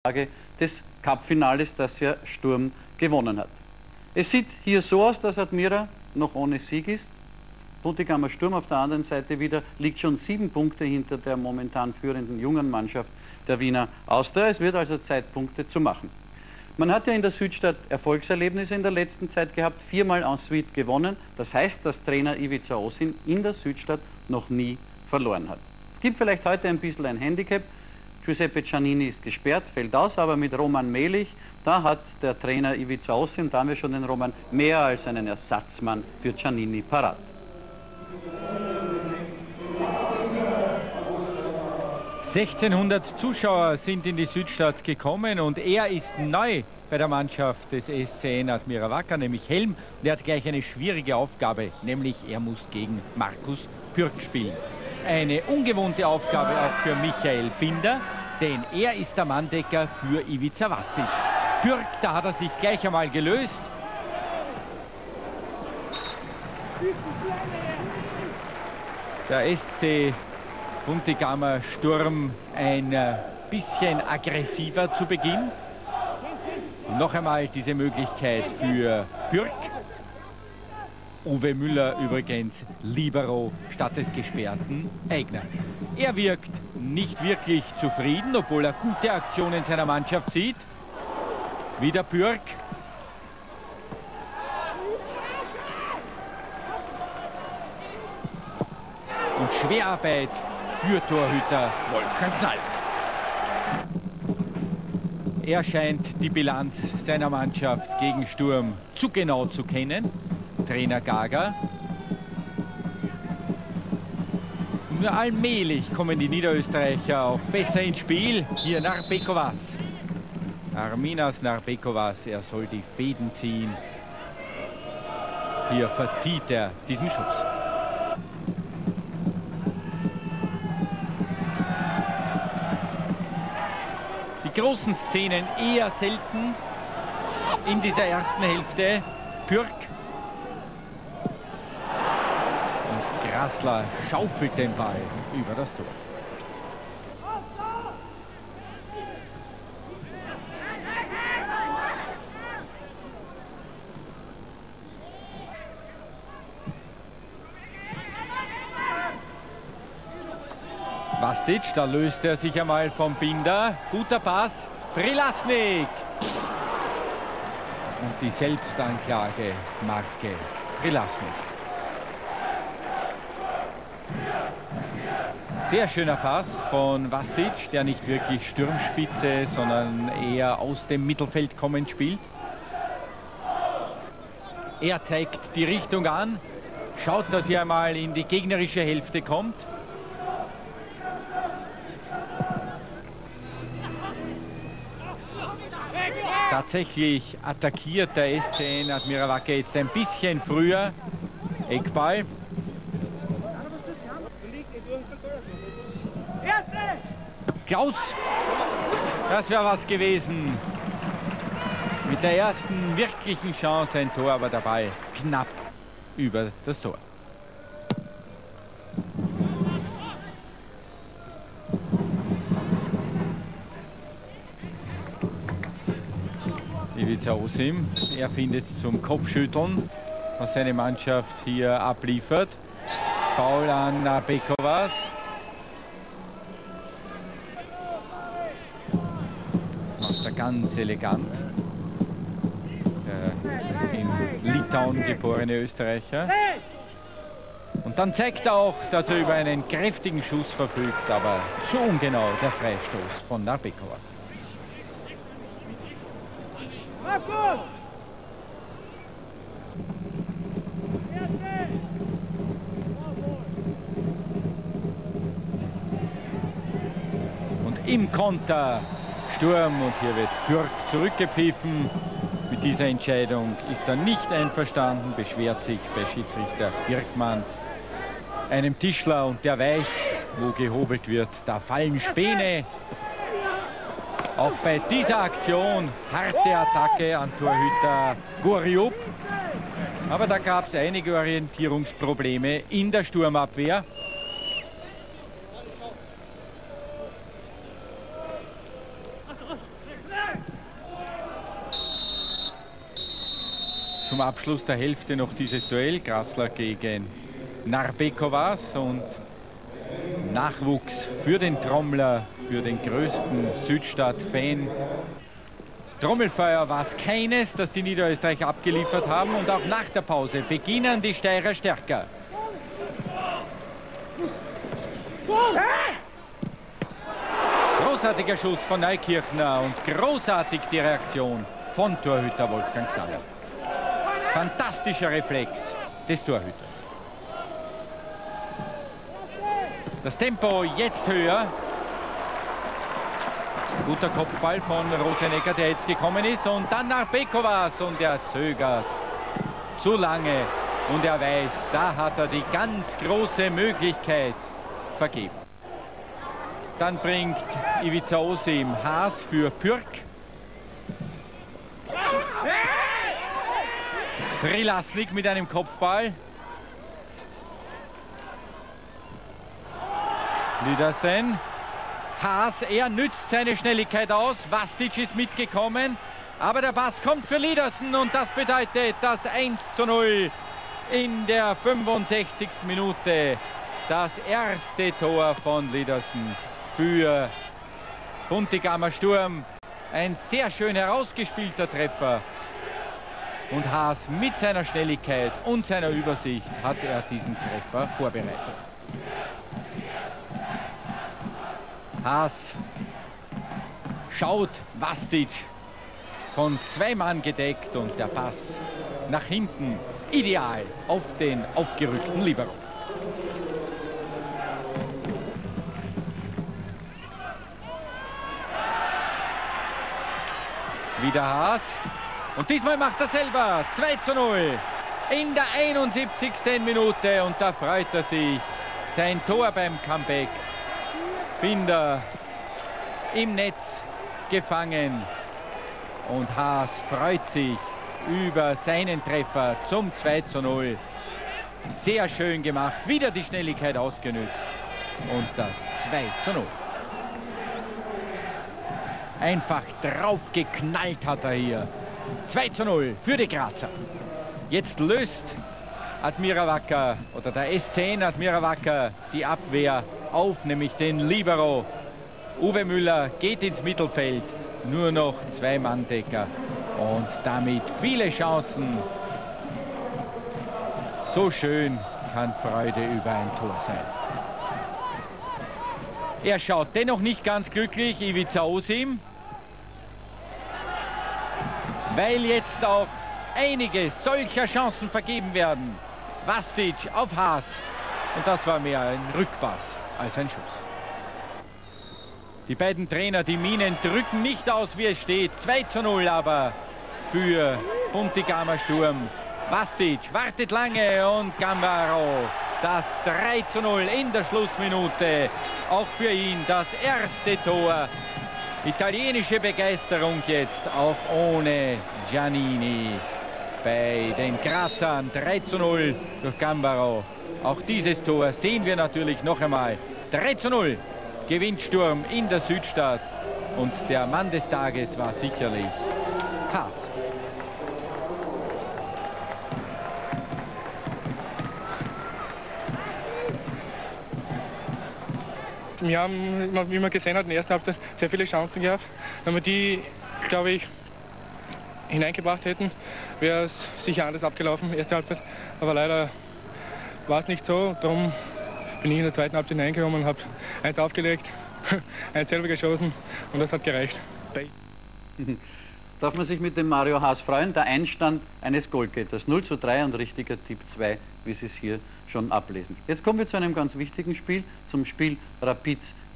des Cup-Finales, das ja Sturm gewonnen hat. Es sieht hier so aus, dass Admira noch ohne Sieg ist. Puntigammer Sturm auf der anderen Seite wieder liegt schon 7 Punkte hinter der momentan führenden jungen Mannschaft der Wiener Austria. Es wird also Zeit, Punkte zu machen. Man hat ja in der Südstadt Erfolgserlebnisse in der letzten Zeit gehabt, 4-mal en suite gewonnen. Das heißt, dass Trainer Ivica Osin in der Südstadt noch nie verloren hat. Es gibt vielleicht heute ein bisschen ein Handicap. Giuseppe Giannini ist gesperrt, fällt aus, aber mit Roman Melich, da hat der Trainer Ivica Osin, da haben wir schon den Roman, mehr als einen Ersatzmann für Giannini parat. ...1600 Zuschauer sind in die Südstadt gekommen und er ist neu bei der Mannschaft des SCN Admira Wacker, nämlich Helm. Und er hat gleich eine schwierige Aufgabe, nämlich er muss gegen Markus Pürk spielen. Eine ungewohnte Aufgabe auch für Michael Binder, denn er ist der Manndecker für Ivica Vastic. Pürk, da hat er sich gleich einmal gelöst. Der SC Puntigammer Sturm ein bisschen aggressiver zu Beginn. Noch einmal diese Möglichkeit für Pürk. Uwe Müller übrigens Libero statt des gesperrten Eigner. Er wirkt nicht wirklich zufrieden, obwohl er gute Aktionen seiner Mannschaft sieht. Wieder Pürk. Und Schwerarbeit für Torhüter Wolfgang Knall. Er scheint die Bilanz seiner Mannschaft gegen Sturm zu genau zu kennen. Trainer Gaga. Nur allmählich kommen die Niederösterreicher auch besser ins Spiel. Hier Narbekovas. Arminas Narbekovas, er soll die Fäden ziehen. Hier verzieht er diesen Schuss. Die großen Szenen eher selten in dieser ersten Hälfte. Pürk. Und Grassler schaufelt den Ball über das Tor. Vastic, da löst er sich einmal vom Binder. Guter Pass. Prilasnik. Und die Selbstanklage Marke Prilasnik. Sehr schöner Pass von Vastic, der nicht wirklich Sturmspitze, sondern eher aus dem Mittelfeld kommend spielt. Er zeigt die Richtung an, schaut, dass er einmal in die gegnerische Hälfte kommt. Tatsächlich attackiert der SCN Admira Wacker jetzt ein bisschen früher. Eckball. Klaus, das wäre was gewesen. Mit der ersten wirklichen Chance ein Tor, aber der Ball knapp über das Tor. Ivica Osim, er findet zum Kopfschütteln, was seine Mannschaft hier abliefert. Foul an Narbekovas. Macht er ganz elegant. Der in Litauen geborene Österreicher. Und dann zeigt er auch, dass er über einen kräftigen Schuss verfügt, aber zu ungenau der Freistoß von Narbekovas. Und im Konter Sturm und hier wird Pürk zurückgepfiffen. Mit dieser Entscheidung ist er nicht einverstanden, beschwert sich bei Schiedsrichter Birkmann, einem Tischler, und der weiß, wo gehobelt wird. Da fallen Späne. Auch bei dieser Aktion harte Attacke an Torhüter Goriup. Aber da gab es einige Orientierungsprobleme in der Sturmabwehr. Zum Abschluss der Hälfte noch dieses Duell, Grassler gegen Narbekovas, und Nachwuchs für den Trommler, für den größten Südstadt-Fan. Trommelfeuer war es keines, das die Niederösterreicher abgeliefert haben, und auch nach der Pause beginnen die Steirer stärker. Großartiger Schuss von Neukirchner und großartig die Reaktion von Torhüter Wolfgang Knaller. Fantastischer Reflex des Torhüters. Das Tempo jetzt höher. Guter Kopfball von Rosenegger, der jetzt gekommen ist, und dann nach Bekovas, und er zögert zu lange und er weiß, da hat er die ganz große Möglichkeit vergeben. Dann bringt Ivica Osim Haas für Pürk. Prilasnik mit einem Kopfball. Lidersen. Haas, er nützt seine Schnelligkeit aus. Vastic ist mitgekommen. Aber der Pass kommt für Lidersen, und das bedeutet das 1:0 in der 65. Minute. Das erste Tor von Lidersen für Buntigamer Sturm. Ein sehr schön herausgespielter Treffer. Und Haas mit seiner Schnelligkeit und seiner Übersicht hat er diesen Treffer vorbereitet. Haas schaut Vastic von 2 Mann gedeckt, und der Pass nach hinten ideal auf den aufgerückten Libero. Wieder Haas, und diesmal macht er selber 2:0 in der 71. Minute, und da freut er sich. Sein Tor beim Comeback. Binder im Netz gefangen, und Haas freut sich über seinen Treffer zum 2:0. Sehr schön gemacht, wieder die Schnelligkeit ausgenützt, und das 2:0. Einfach drauf geknallt hat er hier. 2:0 für die Grazer. Jetzt löst Admira Wacker, oder der S10 Admira Wacker, die Abwehr auf, nämlich den Libero. Uwe Müller geht ins Mittelfeld, nur noch 2 Manndecker, und damit viele Chancen. So schön kann Freude über ein Tor sein. Er schaut dennoch nicht ganz glücklich, Ivica Osim, weil jetzt auch einige solcher Chancen vergeben werden. Vastic auf Haas, und das war mehr ein Rückpass als ein Schuss. Die beiden Trainer, die Minen drücken nicht aus, wie es steht. 2:0 aber für Buntigamer Sturm. Vastic wartet lange, und Gambaro das 3:0 in der Schlussminute. Auch für ihn das erste Tor. Italienische Begeisterung jetzt, auch ohne Giannini. Bei den Grazern 3:0 durch Gambaro. Auch dieses Tor sehen wir natürlich noch einmal. 3:0 gewinnt Sturm in der Südstadt, und der Mann des Tages war sicherlich Haas. Wir haben, wie man gesehen hat, in der ersten Halbzeit sehr viele Chancen gehabt. Wenn wir die, glaube ich, hineingebracht hätten, wäre es sicher anders abgelaufen, erste Halbzeit. Aber leider war es nicht so. Darum bin ich in der zweiten Halbzeit hineingekommen und habe 1 aufgelegt, 1 selber geschossen, und das hat gereicht. Darf man sich mit dem Mario Haas freuen? Der Einstand eines Goalgetters. 0:3 und richtiger Tipp 2, wie Sie es hier schon ablesen. Jetzt kommen wir zu einem ganz wichtigen Spiel, zum Spiel Rapids